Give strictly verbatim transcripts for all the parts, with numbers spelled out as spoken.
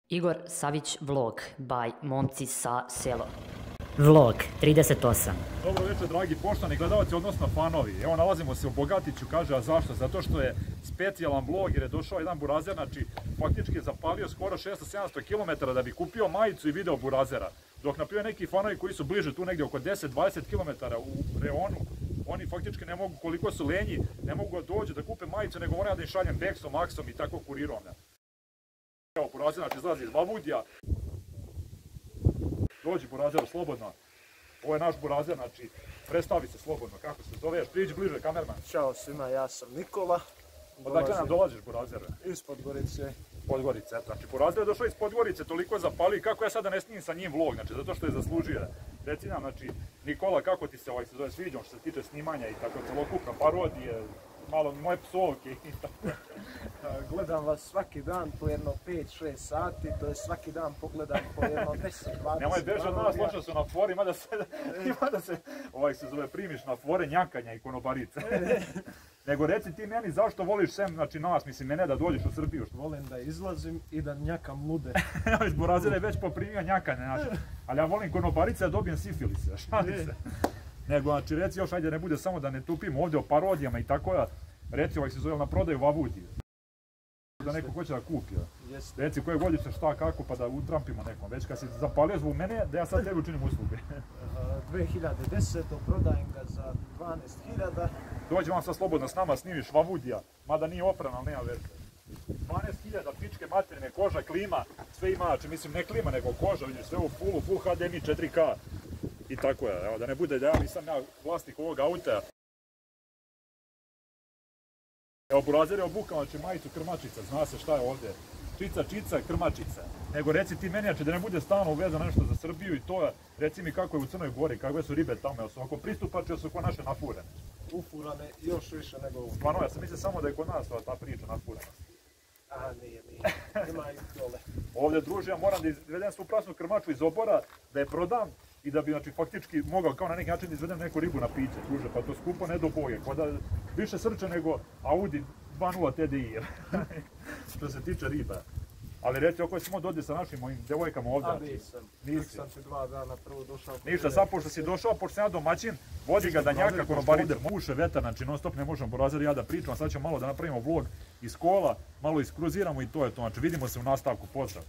Igor Savić vlog by Momci sa selo. Vlog trideset osam. Dobro večer, dragi poštovani gledalci, odnosno fanovi. Evo, nalazimo se u Bogatiću, kaže, a zašto? Zato što je specijalan vlog jer je došao jedan burazer, znači faktički je zapalio skoro šesto sedamsto kilometara da bi kupio majicu i video burazera. Dok naprimjer neki fanovi koji su bliže tu negdje oko deset dvadeset kilometara u reonu, oni faktički ne mogu, koliko su lenji, ne mogu doći da kupe majicu, nego moraju da im šaljem beksom, aksom i tako kurirom. Evo, burazer, znači izlazi iz Vavudija. Dođi burazeru slobodno. Ovo je naš burazer, znači predstavi se slobodno, kako se zoveš, priđi bliže kamerman. Ćao svima, ja sam Nikola. Odakle nam dolaziš burazer? Iz Podgorice. Podgorice, eto, znači burazer je došao iz Podgorice, toliko je zapalio i kako ja sada ne snimim sa njim vlog, znači zato što je zaslužio. Reci nam, znači, Nikola, kako ti se ovaj se zove sviđa što se tiče snimanja i tako celokupna parodije, malo moje psovke i tako. Gledam vas svaki dan po jedno pet šest sati, to je svaki dan pogledam po jedno deset dvadeset. Nemoj beži od nas, loša su na fori, ima da se, ima da se ovaj se zove primiš na fore njakanja i konobarice. Nego reci ti meni zašto voliš sem, znači nas, mislim, mene da dođeš u Srbiju. Što... Volim da izlazim i da njakam lude. Iz burazera je već poprimio njakanje, znači. Ali ja volim konobarice da dobijem sifilise, šali se. Nego, znači, reci još, ajde, ne bude samo da ne tupimo ovdje o parodijama i tako da, reci ovaj se zove na prodaju Vavudije. Da neko hoće da kupi. Reci koje godište, šta, kako, pa da utrampimo nekom. Već kad si zapalio zbog mene, da ja sad tebi učinim usluge. dve hiljade desete. prodajem ga za dvanaest hiljada. Dođi vam sad slobodno s nama, snimiš Vavudija, mada nije opran, ali nema veze. dvanaest hiljada pičke materine, koža, klima, sve ima, znači mislim ne klima nego koža, vidiš sve u fullu, full H D M I četiri K. I tako je, evo, da ne bude da ja nisam ja vlasnik ovog auta. Evo, burazer je obukao, znači majicu krmačica, zna se šta je ovdje. Čica, čica, krmačica. Nego reci ti meni, znači da ne bude stalno uvezano nešto za Srbiju i to, reci mi kako je u Crnoj Gori, kakve su ribe tamo, su oko pristupače, su ko naše nafurene. Ufurane još više nego ufurane. Stvarno, ja sam mislio samo da je kod nas ta priča nafurena. Aha, nije, nije. Ima i dole. Ovdje, druže, ja moram da izvedem svu prasnu krmaču iz obora, da je prodam i da bi, znači, faktički mogao kao na neki način da izvedem neku ribu na piće, druže, pa to skupo ne do boje, kod da više srče nego Audi dva nula T D I, što se tiče riba. Ali reci, oko smo dodje sa našim mojim devojkama ovdje. A nisam, nisam ti dva dana prvo došao. Ništa, sad pošto si došao, pošto sam ja domaćin, vodi ga da njaka konobarice. Muše vetar, znači non stop ne možemo burazer i ja da pričam, sad ćemo malo da napravimo vlog iz kola, malo iskruziramo i to je to, znači vidimo se u nastavku, pozdrav.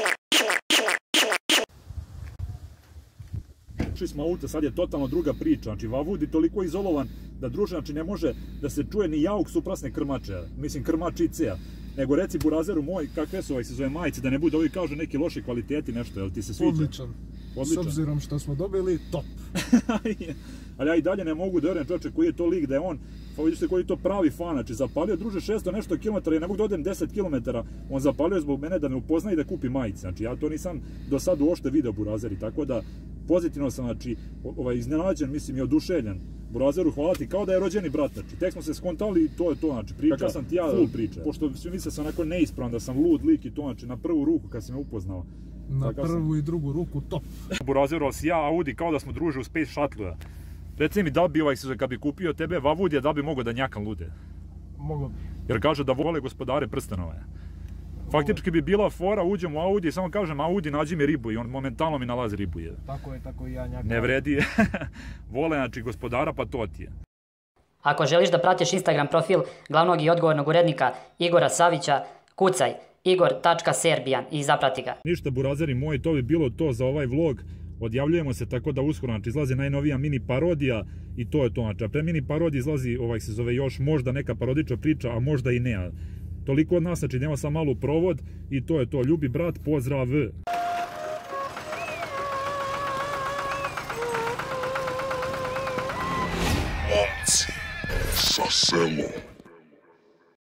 Ušli smo auta, sad je totalno druga priča, znači Vavud je toliko izolovan da druže, znači ne može da se čuje ni jauk suprasne krmače, mislim krmačice, nego reci burazeru moj, kakve su ovaj se zove majice, da ne bude ovi kažu neki loši kvaliteti nešto, jel ti se sviđa? Odličan. Odličan. S obzirom što smo dobili, top. Ali ja i dalje ne mogu da vjerujem čovječe koji je to lik, da je on, pa vidite koji je to pravi fan, znači zapalio druže šesto nešto kilometara, ja ne mogu da odem deset kilometara, on zapalio zbog mene da me upozna i da kupi majice, znači ja to nisam do sad uopšte video burazeri, tako da pozitivno sam, znači, ovaj, iznenađen, mislim i oduševljen. Burazeru, hvala ti, kao da je rođeni brat, znači, tek smo se skontali i to je to, znači, priča. Kakav sam ti ja full priča. Pošto svi misle sam onako neispravan, da sam lud lik i to, znači, na prvu ruku kad si me upoznao. Na prvu i drugu ruku, top. Burazeru, ali si ja Audi, kao da smo druže u Space Shuttle-a. Reci mi, da li bi ovaj se, kad bi kupio tebe Vavudija, da li bi mogao da njakam lude? Mogu bi. Jer kaže da vole gospodare prstenova. Faktički bi bila fora, uđem u Audi i samo kažem Audi nađi mi ribu i on momentalno mi nalazi ribu. Tako je, tako i ja njakam. Ne vredi, vole znači gospodara pa to ti je. Ako želiš da pratiš Instagram profil glavnog i odgovornog urednika Igora Savića, kucaj igor tačka serbijan i zaprati ga. Ništa burazeri moji, to bi bilo to za ovaj vlog. Odjavljujemo se tako da uskoro, znači izlazi najnovija mini parodija i to je to, znači a pre mini parodije izlazi ovaj se zove još možda neka parodična priča, a možda i ne. Toliko od nas, znači idemo sam malo provod i to je to, ljubi brat, pozdrav! Momci sa selo.